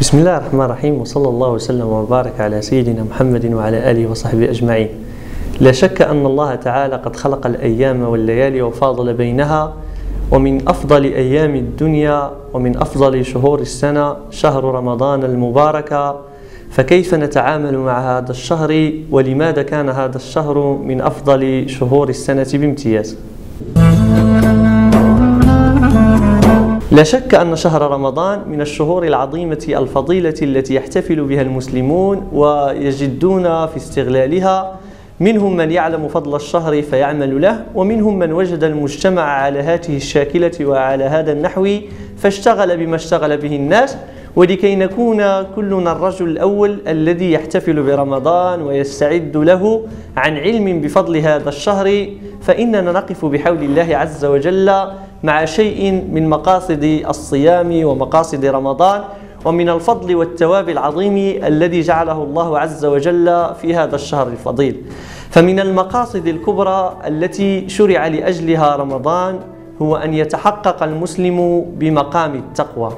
بسم الله الرحمن الرحيم، وصلى الله وسلم وبارك على سيدنا محمد وعلى آله وصحبه أجمعين. لا شك أن الله تعالى قد خلق الأيام والليالي وفاضل بينها، ومن أفضل أيام الدنيا ومن أفضل شهور السنة شهر رمضان المبارك. فكيف نتعامل مع هذا الشهر، ولماذا كان هذا الشهر من أفضل شهور السنة بامتياز؟ لا شك أن شهر رمضان من الشهور العظيمة الفضيلة التي يحتفل بها المسلمون ويجدون في استغلالها. منهم من يعلم فضل الشهر فيعمل له، ومنهم من وجد المجتمع على هذه الشاكلة وعلى هذا النحو فاشتغل بما اشتغل به الناس. ولكي نكون كلنا الرجل الأول الذي يحتفل برمضان ويستعد له عن علم بفضل هذا الشهر، فإننا نقف بحول الله عز وجل مع شيء من مقاصد الصيام ومقاصد رمضان، ومن الفضل والثواب العظيم الذي جعله الله عز وجل في هذا الشهر الفضيل. فمن المقاصد الكبرى التي شرع لأجلها رمضان هو أن يتحقق المسلم بمقام التقوى.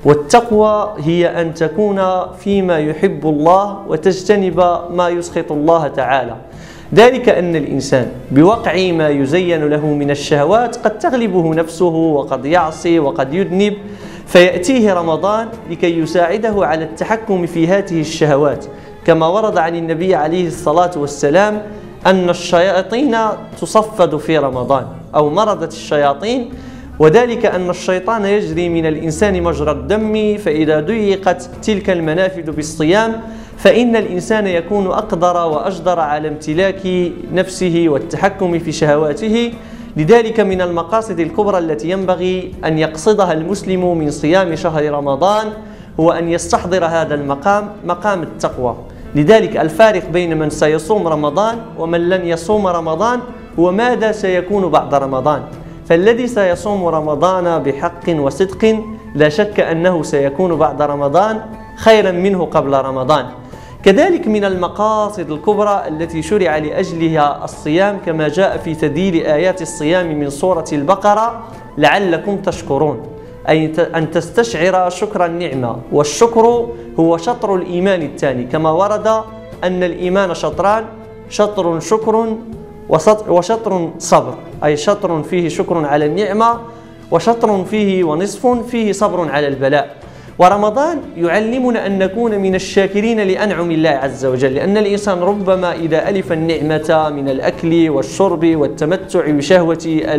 والتقوى هي أن تكون فيما يحب الله وتجتنب ما يسخط الله تعالى. ذلك أن الإنسان بوقع ما يزين له من الشهوات قد تغلبه نفسه وقد يعصي وقد يذنب، فيأتيه رمضان لكي يساعده على التحكم في هذه الشهوات، كما ورد عن النبي عليه الصلاة والسلام أن الشياطين تصفد في رمضان، أو مرضت الشياطين، وذلك أن الشيطان يجري من الإنسان مجرى الدم، فإذا ضيقت تلك المنافذ بالصيام فإن الإنسان يكون أقدر وأجدر على امتلاك نفسه والتحكم في شهواته. لذلك من المقاصد الكبرى التي ينبغي أن يقصدها المسلم من صيام شهر رمضان هو أن يستحضر هذا المقام، مقام التقوى. لذلك الفارق بين من سيصوم رمضان ومن لن يصوم رمضان هو ماذا سيكون بعد رمضان. فالذي سيصوم رمضان بحق وصدق لا شك أنه سيكون بعد رمضان خيرا منه قبل رمضان. كذلك من المقاصد الكبرى التي شرع لأجلها الصيام كما جاء في تذييل آيات الصيام من سورة البقرة لعلكم تشكرون، أي أن تستشعر شكر النعمة. والشكر هو شطر الإيمان الثاني، كما ورد أن الإيمان شطران: شطر شكر وشطر صبر، أي شطر فيه شكر على النعمة، وشطر فيه ونصف فيه صبر على البلاء. ورمضان يعلمنا أن نكون من الشاكرين لأنعم الله عز وجل، لأن الإنسان ربما إذا ألف النعمة من الأكل والشرب والتمتع بشهوة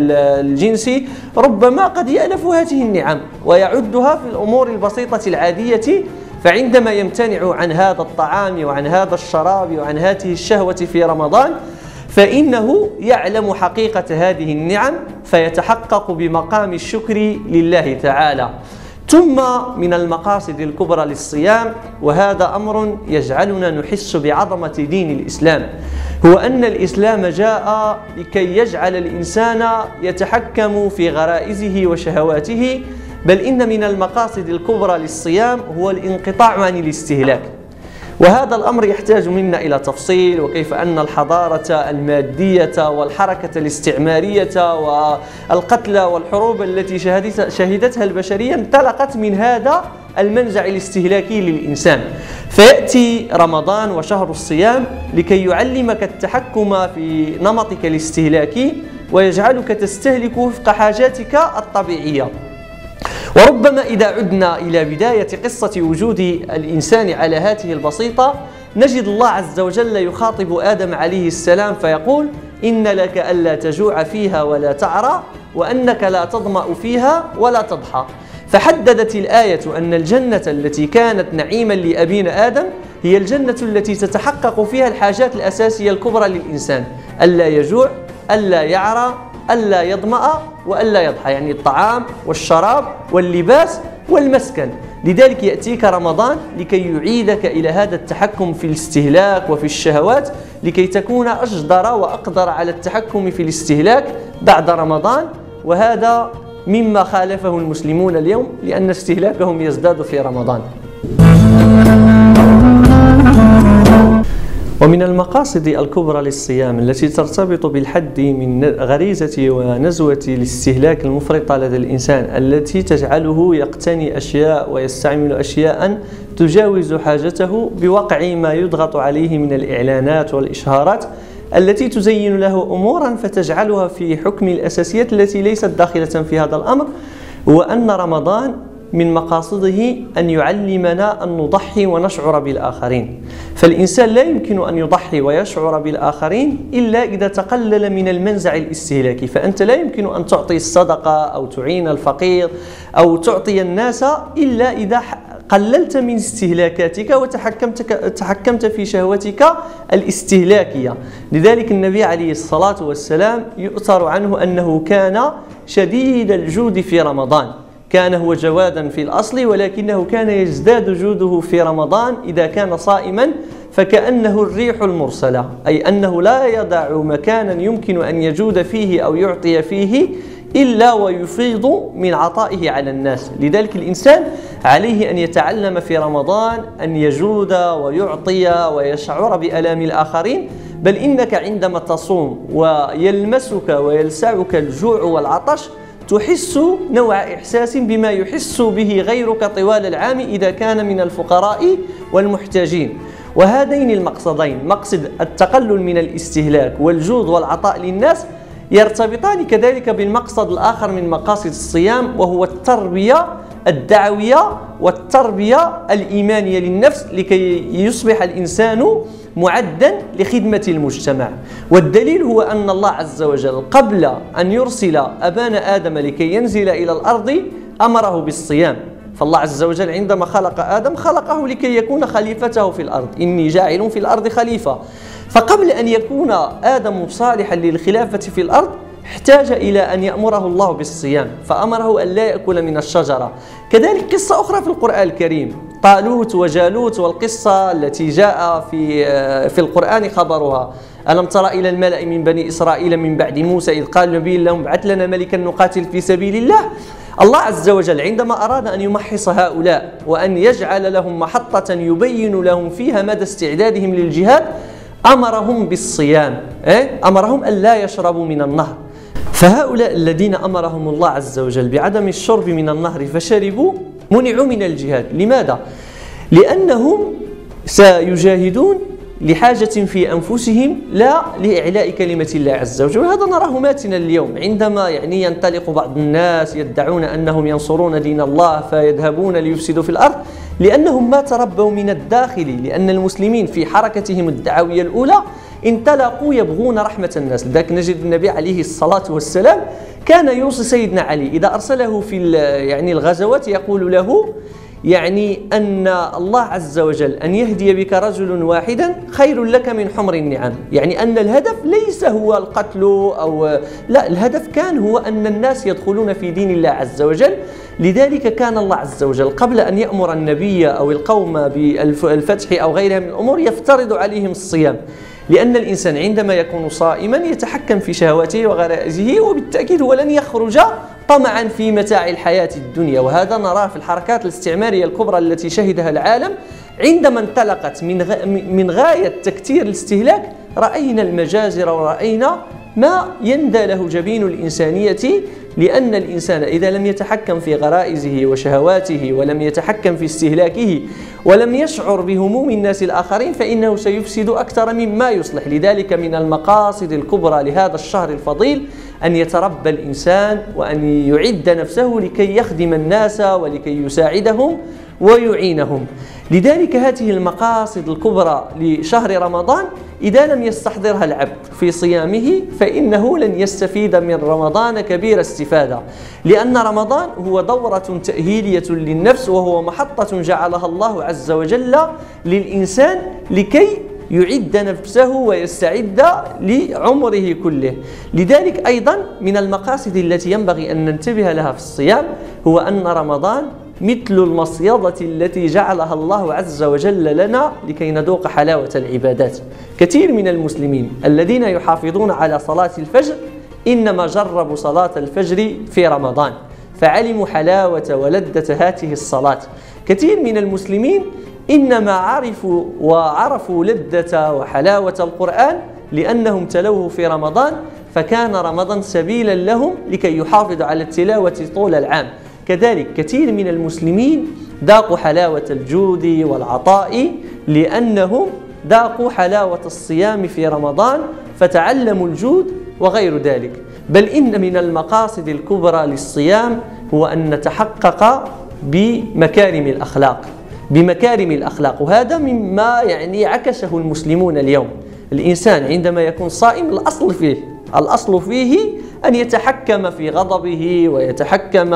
الجنس ربما قد يألف هذه النعم ويعدها في الأمور البسيطة العادية، فعندما يمتنع عن هذا الطعام وعن هذا الشراب وعن هذه الشهوة في رمضان فإنه يعلم حقيقة هذه النعم فيتحقق بمقام الشكر لله تعالى. ثم من المقاصد الكبرى للصيام، وهذا أمر يجعلنا نحس بعظمة دين الإسلام، هو أن الإسلام جاء لكي يجعل الإنسان يتحكم في غرائزه وشهواته، بل إن من المقاصد الكبرى للصيام هو الانقطاع عن الاستهلاك. وهذا الأمر يحتاج منا إلى تفصيل، وكيف أن الحضارة المادية والحركة الاستعمارية والقتل والحروب التي شهدتها البشرية انطلقت من هذا المنزع الاستهلاكي للإنسان. فيأتي رمضان وشهر الصيام لكي يعلمك التحكم في نمطك الاستهلاكي ويجعلك تستهلك وفق حاجاتك الطبيعية. وربما إذا عدنا إلى بداية قصة وجود الإنسان على هذه البسيطة نجد الله عز وجل يخاطب آدم عليه السلام فيقول: إن لك ألا تجوع فيها ولا تعرى، وأنك لا تظمأ فيها ولا تضحى. فحددت الآية أن الجنة التي كانت نعيما لأبينا آدم هي الجنة التي تتحقق فيها الحاجات الأساسية الكبرى للإنسان: ألا يجوع، ألا يعرى، ألا يظمأ، وألا يضحى، يعني الطعام والشراب واللباس والمسكن. لذلك يأتيك رمضان لكي يعيدك إلى هذا التحكم في الاستهلاك وفي الشهوات، لكي تكون أجدر وأقدر على التحكم في الاستهلاك بعد رمضان. وهذا مما خالفه المسلمون اليوم، لأن استهلاكهم يزداد في رمضان. ومن المقاصد الكبرى للصيام التي ترتبط بالحد من غريزة ونزوة الاستهلاك المفرطة لدى الإنسان التي تجعله يقتني أشياء ويستعمل أشياء تجاوز حاجته بوقع ما يضغط عليه من الإعلانات والإشهارات التي تزين له أمورا فتجعلها في حكم الأساسيات التي ليست داخلة في هذا الأمر، وأن رمضان من مقاصده أن يعلمنا أن نضحي ونشعر بالآخرين. فالإنسان لا يمكن أن يضحي ويشعر بالآخرين إلا إذا تقلل من المنزع الاستهلاكي. فأنت لا يمكن أن تعطي الصدقة أو تعين الفقير أو تعطي الناس إلا إذا قللت من استهلاكاتك وتحكمت في شهوتك الاستهلاكية. لذلك النبي عليه الصلاة والسلام يؤثر عنه أنه كان شديد الجود في رمضان، كان هو جوادا في الأصل ولكنه كان يزداد جوده في رمضان إذا كان صائما فكأنه الريح المرسلة، أي أنه لا يدع مكانا يمكن أن يجود فيه أو يعطي فيه إلا ويفيض من عطائه على الناس. لذلك الإنسان عليه أن يتعلم في رمضان أن يجود ويعطي ويشعر بألام الآخرين، بل إنك عندما تصوم ويلمسك ويلسعك الجوع والعطش تحس نوع إحساس بما يحس به غيرك طوال العام إذا كان من الفقراء والمحتاجين. وهذين المقصدين، مقصد التقلل من الاستهلاك والجود والعطاء للناس، يرتبطان كذلك بالمقصد الآخر من مقاصد الصيام، وهو التربية الدعوية والتربية الإيمانية للنفس لكي يصبح الإنسان معدا لخدمة المجتمع. والدليل هو أن الله عز وجل قبل أن يرسل أبانا آدم لكي ينزل إلى الأرض أمره بالصيام. فالله عز وجل عندما خلق آدم خلقه لكي يكون خليفته في الأرض، إني جاعل في الأرض خليفة. فقبل أن يكون آدم صالحا للخلافة في الأرض احتاج إلى أن يأمره الله بالصيام، فأمره أن لا يأكل من الشجرة. كذلك قصة أخرى في القرآن الكريم، طالوت وجالوت، والقصة التي جاء في القرآن خبرها: ألم تر إلى الملأ من بني إسرائيل من بعد موسى إذ قال نبي لهم ابعث لنا ملكا نقاتل في سبيل الله. الله عز وجل عندما أراد أن يمحص هؤلاء وأن يجعل لهم محطة يبين لهم فيها مدى استعدادهم للجهاد أمرهم بالصيام، أمرهم أن لا يشربوا من النهر. فهؤلاء الذين أمرهم الله عز وجل بعدم الشرب من النهر فشربوا منعوا من الجهاد. لماذا؟ لأنهم سيجاهدون لحاجة في أنفسهم لا لإعلاء كلمة الله عز وجل. وهذا نراه ماتنا اليوم، عندما ينطلق بعض الناس يدعون أنهم ينصرون دين الله فيذهبون ليفسدوا في الأرض، لأنهم ما تربوا من الداخل. لأن المسلمين في حركتهم الدعوية الأولى انطلقوا يبغون رحمة الناس. لذلك نجد النبي عليه الصلاة والسلام كان يوصي سيدنا علي إذا أرسله في الغزوات يقول له أن الله عز وجل أن يهدي بك رجل واحدا خير لك من حمر النعم، أن الهدف ليس هو القتل لا، الهدف كان هو أن الناس يدخلون في دين الله عز وجل. لذلك كان الله عز وجل قبل أن يأمر النبي أو القوم بالفتح أو غيرها من الأمور يفترض عليهم الصيام، لأن الإنسان عندما يكون صائما يتحكم في شهواته وغرائزه، وبالتأكيد هو لن يخرج طمعا في متاع الحياة الدنيا. وهذا نراه في الحركات الاستعمارية الكبرى التي شهدها العالم. عندما انطلقت من غاية تكتير الاستهلاك رأينا المجازر ورأينا ما يندى له جبين الإنسانية، لأن الإنسان إذا لم يتحكم في غرائزه وشهواته ولم يتحكم في استهلاكه ولم يشعر بهموم الناس الآخرين فإنه سيفسد أكثر مما يصلح. لذلك من المقاصد الكبرى لهذا الشهر الفضيل أن يتربى الإنسان وأن يعد نفسه لكي يخدم الناس ولكي يساعدهم ويعينهم. لذلك هذه المقاصد الكبرى لشهر رمضان إذا لم يستحضرها العبد في صيامه فإنه لن يستفيد من رمضان كبير استفادة، لأن رمضان هو دورة تأهيلية للنفس، وهو محطة جعلها الله عز وجل للإنسان لكي يعد نفسه ويستعد لعمره كله. لذلك أيضا من المقاصد التي ينبغي أن ننتبه لها في الصيام هو أن رمضان مثل المصيدة التي جعلها الله عز وجل لنا لكي نذوق حلاوة العبادات. كثير من المسلمين الذين يحافظون على صلاة الفجر إنما جربوا صلاة الفجر في رمضان فعلموا حلاوة ولذة هذه الصلاة. كثير من المسلمين إنما عرفوا لذة وحلاوة القرآن لأنهم تلوه في رمضان، فكان رمضان سبيلا لهم لكي يحافظوا على التلاوة طول العام. كذلك كثير من المسلمين ذاقوا حلاوة الجود والعطاء لأنهم ذاقوا حلاوة الصيام في رمضان فتعلموا الجود وغير ذلك. بل إن من المقاصد الكبرى للصيام هو أن نتحقق بمكارم الأخلاق، وهذا مما عكسه المسلمون اليوم. الإنسان عندما يكون صائم الأصل فيه أن يتحكم في غضبه ويتحكم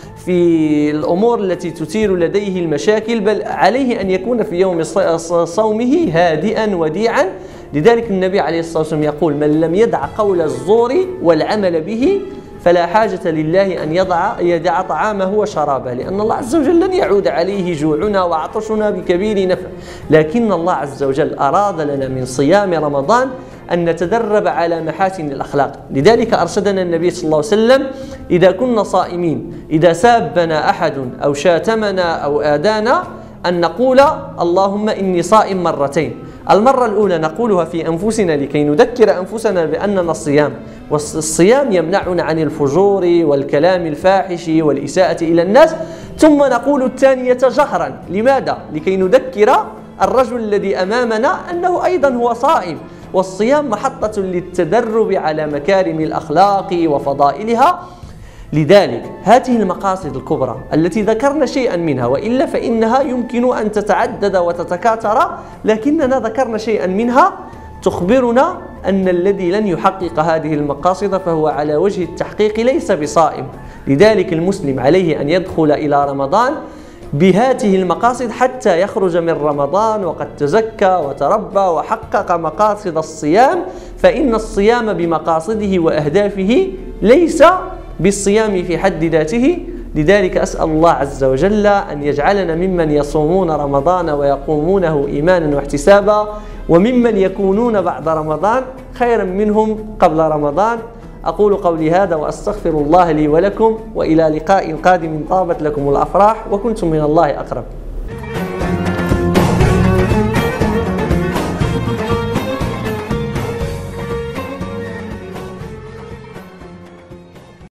في الأمور التي تثير لديه المشاكل، بل عليه أن يكون في يوم صومه هادئا وديعا. لذلك النبي عليه الصلاة والسلام يقول: من لم يدع قول الزور والعمل به فلا حاجة لله أن يدع طعامه وشرابه، لأن الله عز وجل لن يعود عليه جوعنا وعطشنا بكبير نفع. لكن الله عز وجل أراد لنا من صيام رمضان أن نتدرب على محاسن الأخلاق. لذلك أرشدنا النبي صلى الله عليه وسلم إذا كنا صائمين، إذا سابنا أحد أو شاتمنا أو آذانا أن نقول: اللهم إني صائم مرتين. المرة الأولى نقولها في أنفسنا لكي نذكر أنفسنا بأننا الصيام، والصيام يمنعنا عن الفجور والكلام الفاحش والإساءة إلى الناس. ثم نقول الثانية جهرا. لماذا؟ لكي نذكر الرجل الذي أمامنا أنه أيضا هو صائم. والصيام محطة للتدرب على مكارم الأخلاق وفضائلها. لذلك هذه المقاصد الكبرى التي ذكرنا شيئا منها، وإلا فإنها يمكن أن تتعدد وتتكاثر، لكننا ذكرنا شيئا منها تخبرنا أن الذي لن يحقق هذه المقاصد فهو على وجه التحقيق ليس بصائم. لذلك المسلم عليه أن يدخل إلى رمضان بهذه المقاصد حتى يخرج من رمضان وقد تزكى وتربى وحقق مقاصد الصيام، فإن الصيام بمقاصده وأهدافه ليس بالصيام في حد ذاته. لذلك أسأل الله عز وجل أن يجعلنا ممن يصومون رمضان ويقومونه إيمانا واحتسابا، وممن يكونون بعد رمضان خيرا منهم قبل رمضان. أقول قولي هذا وأستغفر الله لي ولكم، وإلى لقاء قادم طابت لكم الأفراح وكنتم من الله أقرب.